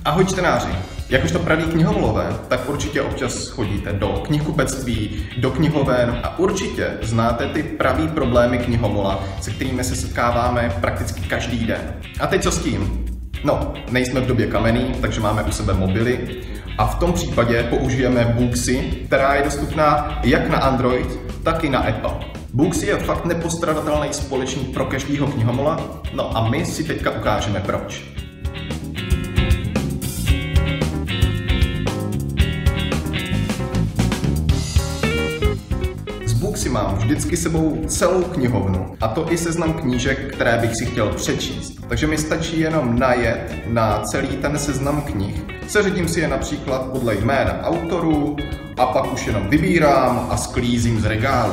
Ahoj čtenáři! Jakožto praví knihomolové, tak určitě občas chodíte do knihkupectví, do knihoven a určitě znáte ty pravý problémy knihomola, se kterými se setkáváme prakticky každý den. A teď co s tím? No, nejsme v době kamenný, takže máme u sebe mobily a v tom případě použijeme Booksy, která je dostupná jak na Android, tak i na Apple. Booksy je fakt nepostradatelný společník pro každého knihomola, no a my si teďka ukážeme proč. Si mám vždycky sebou celou knihovnu, a to i seznam knížek, které bych si chtěl přečíst. Takže mi stačí jenom najet na celý ten seznam knih. Seřadím si je například podle jména autorů a pak už jenom vybírám a sklízím z regálu.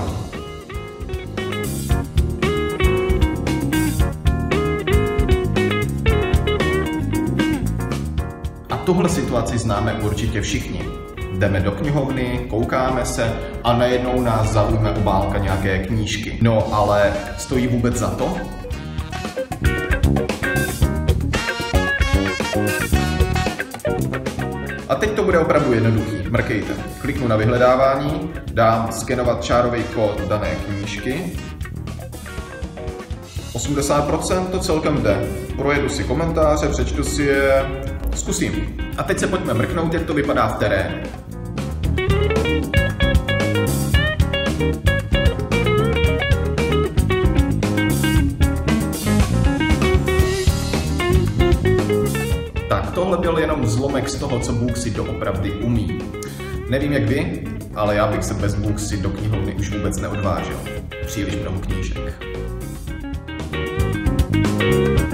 A tuhle situaci známe určitě všichni. Jdeme do knihovny, koukáme se a najednou nás zaujme obálka nějaké knížky. No ale stojí vůbec za to? A teď to bude opravdu jednoduchý. Mrkejte. Kliknu na vyhledávání, dám skenovat čárový kód dané knížky. 80% to celkem jde. Projedu si komentáře, přečtu si je, zkusím. A teď se pojďme mrknout, jak to vypadá v terénu. Tak tohle byl jenom zlomek z toho, co Booksy doopravdy umí. Nevím jak vy, ale já bych se bez Booksy do knihovny už vůbec neodvážil. Příliš mnoho knížek.